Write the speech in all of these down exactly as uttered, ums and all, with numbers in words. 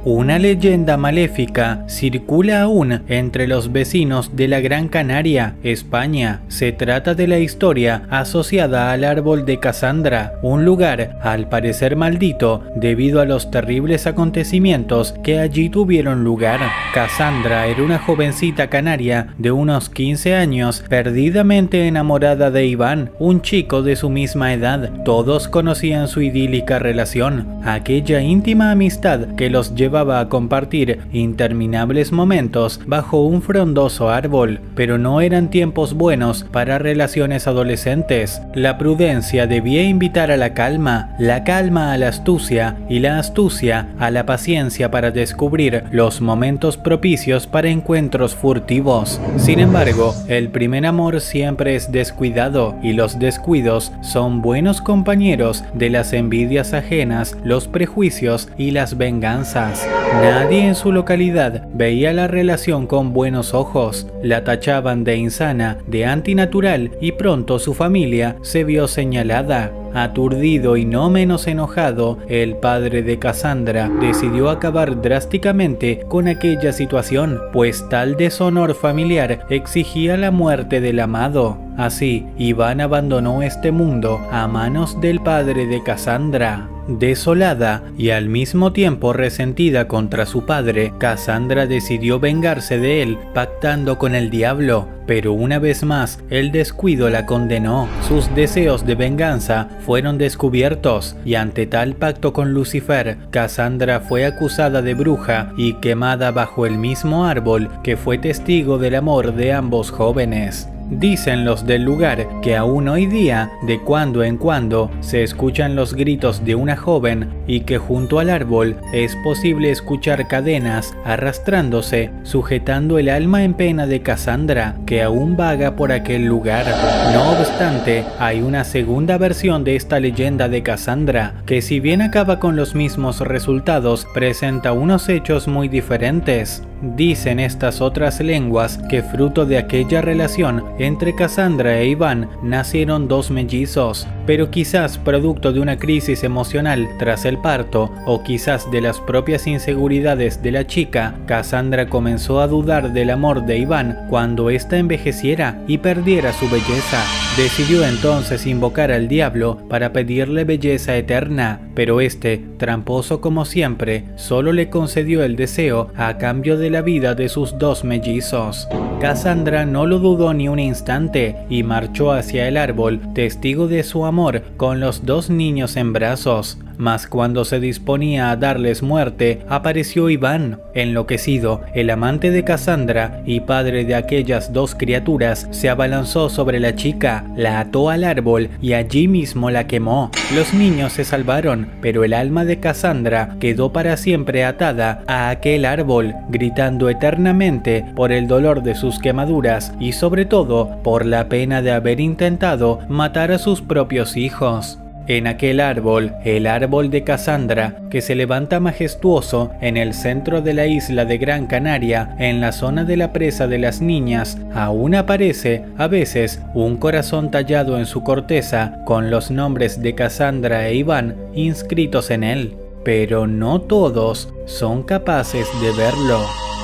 Una leyenda maléfica circula aún entre los vecinos de la Gran Canaria, España. Se trata de la historia asociada al árbol de Cassandra, un lugar al parecer maldito debido a los terribles acontecimientos que allí tuvieron lugar. Cassandra era una jovencita canaria de unos quince años, perdidamente enamorada de Iván, un chico de su misma edad. Todos conocían su idílica relación, aquella íntima amistad que los llevaba a compartir interminables momentos bajo un frondoso árbol, pero no eran tiempos buenos para relaciones adolescentes. La prudencia debía invitar a la calma, la calma a la astucia y la astucia a la paciencia para descubrir los momentos propicios para encuentros furtivos. Sin embargo, el primer amor siempre es descuidado y los descuidos son buenos compañeros de las envidias ajenas, los prejuicios y las venganzas. Nadie en su localidad veía la relación con buenos ojos, la tachaban de insana, de antinatural y pronto su familia se vio señalada. Aturdido y no menos enojado, el padre de Cassandra decidió acabar drásticamente con aquella situación, pues tal deshonor familiar exigía la muerte del amado. Así, Iván abandonó este mundo a manos del padre de Cassandra. Desolada y al mismo tiempo resentida contra su padre, Cassandra decidió vengarse de él, pactando con el diablo. Pero una vez más, el descuido la condenó. Sus deseos de venganza fueron descubiertos, y ante tal pacto con Lucifer, Cassandra fue acusada de bruja y quemada bajo el mismo árbol que fue testigo del amor de ambos jóvenes. Dicen los del lugar que aún hoy día, de cuando en cuando, se escuchan los gritos de una joven y que junto al árbol es posible escuchar cadenas arrastrándose, sujetando el alma en pena de Cassandra, que aún vaga por aquel lugar. No obstante, hay una segunda versión de esta leyenda de Cassandra, que si bien acaba con los mismos resultados, presenta unos hechos muy diferentes. Dicen estas otras lenguas que fruto de aquella relación entre Cassandra e Iván nacieron dos mellizos, pero quizás producto de una crisis emocional tras el parto o quizás de las propias inseguridades de la chica, Cassandra comenzó a dudar del amor de Iván cuando ésta envejeciera y perdiera su belleza. Decidió entonces invocar al diablo para pedirle belleza eterna, pero este, tramposo como siempre, solo le concedió el deseo a cambio de la vida de sus dos mellizos. Cassandra no lo dudó ni un instante y marchó hacia el árbol, testigo de su amor, con los dos niños en brazos. Mas cuando se disponía a darles muerte, apareció Iván. Enloquecido, el amante de Cassandra y padre de aquellas dos criaturas se abalanzó sobre la chica, la ató al árbol y allí mismo la quemó. Los niños se salvaron, pero el alma de Cassandra quedó para siempre atada a aquel árbol, gritando eternamente por el dolor de sus quemaduras y sobre todo por la pena de haber intentado matar a sus propios hijos. En aquel árbol, el árbol de Cassandra, que se levanta majestuoso en el centro de la isla de Gran Canaria, en la zona de la presa de las niñas, aún aparece, a veces, un corazón tallado en su corteza con los nombres de Cassandra e Iván inscritos en él. Pero no todos son capaces de verlo.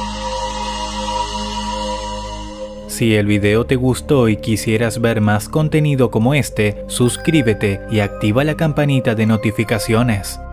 Si el video te gustó y quisieras ver más contenido como este, suscríbete y activa la campanita de notificaciones.